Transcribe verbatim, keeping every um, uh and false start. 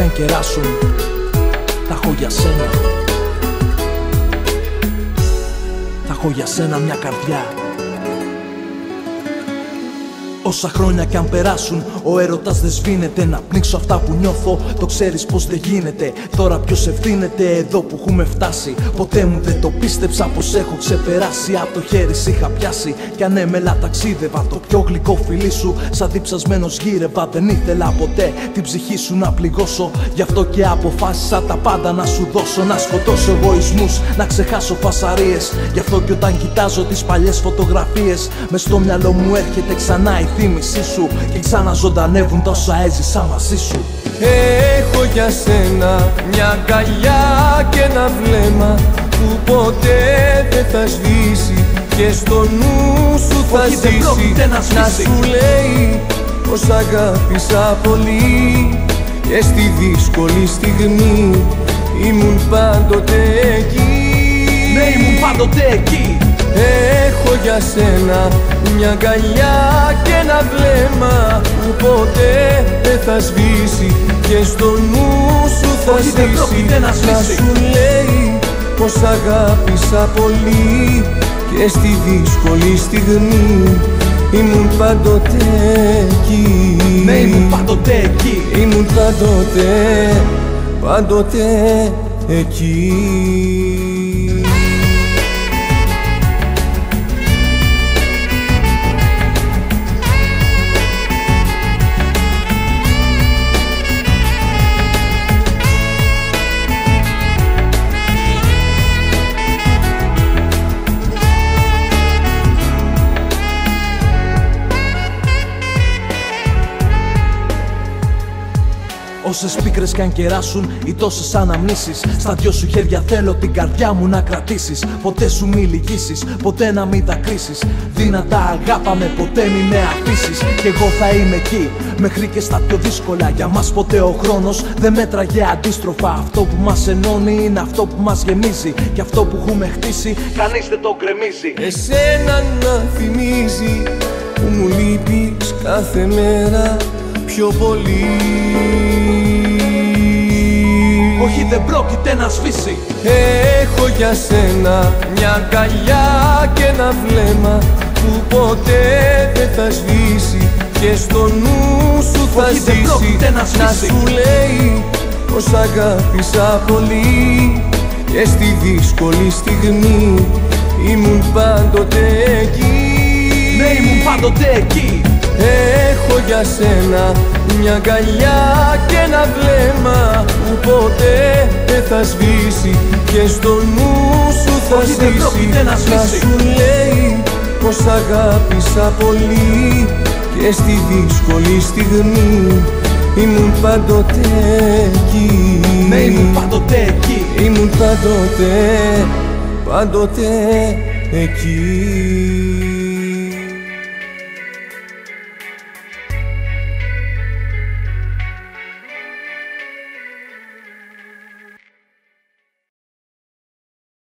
κι αν κεράσουν, θα έχω για σένα. Θα έχω για σένα μια καρδιά. Όσα χρόνια κι αν περάσουν, ο έρωτας δεν σβήνεται. Να πνίξω αυτά που νιώθω, το ξέρεις πως δεν γίνεται. Τώρα ποιος ευθύνεται εδώ που έχουμε φτάσει? Ποτέ μου δεν το πίστεψα πως έχω ξεπεράσει. Απ' το χέρι σ' είχα πιάσει κι ανέμελα ταξίδευα. Το πιο γλυκό φιλί σου σαν διψασμένος γύρευα. Δεν ήθελα ποτέ την ψυχή σου να πληγώσω. Γι' αυτό και αποφάσισα τα πάντα να σου δώσω. Να σκοτώσω εγωισμούς, να ξεχάσω φασαρίες. Γι' αυτό και όταν κοιτάζω τις παλιές φωτογραφίες, μες στο μυαλό μου έρχεται ξανά η θύμησή σου και ξαναζωντανεύουν τα όσα έζησα μαζί σου. Έχω για σένα μια αγκαλιά και ένα βλέμμα που ποτέ δεν θα σβήσει και στο νου σου θα όχι, ζήσει. Να, να σου λέει πως αγάπησα πολύ και στη δύσκολη στιγμή ήμουν πάντοτε εκεί. Ναι, ήμουν πάντοτε εκεί. Έχω για σένα μια αγκαλιά και ένα βλέμμα που ποτέ δεν θα σβήσει και στο νου σου θα όχι, ζήσει. Να, να σου λέει πως αγάπησα πολύ και στη δύσκολη στιγμή ήμουν πάντοτε εκεί. Ναι, ήμουν πάντοτε εκεί. Ήμουν πάντοτε, πάντοτε εκεί. Όσες πίκρες κι αν κεράσουν ή τόσες αναμνήσεις, στα δυο σου χέρια θέλω την καρδιά μου να κρατήσεις. Ποτέ σου μη λυγίσεις, ποτέ να μην δακρύσεις. Δυνατά αγάπαμε, ποτέ μη με αφήσεις. Κι εγώ θα είμαι εκεί, μέχρι και στα πιο δύσκολα. Για μας ποτέ ο χρόνος δεν μέτραγε αντίστροφα. Αυτό που μας ενώνει είναι αυτό που μας γεμίζει. Και αυτό που έχουμε χτίσει, κανείς δεν το γκρεμίζει. Εσένα να θυμίζει που μου λείπεις κάθε μέρα πιο πολύ. Όχι, δεν πρόκειται να σβήσει. Έχω για σένα μια αγκαλιά και ένα βλέμμα που ποτέ δεν θα σβήσει και στο νου σου θα όχι, ζήσει. Δεν πρόκειται να σβήσει. Να σου λέει πως αγάπησα πολύ και στη δύσκολη στιγμή ήμουν πάντοτε εκεί. Ναι, ήμουν πάντοτε εκεί. Έχω για σένα μια αγκαλιά και ένα βλέμμα που ποτέ δεν θα σβήσει και στο νου σου θα όχι, ζήσει. Δεν να, να σου λέει πως αγάπησα πολύ και στη δύσκολη στιγμή ήμουν πάντοτε εκεί. Ναι, ήμουν πάντοτε εκεί. Ήμουν πάντοτε, πάντοτε εκεί.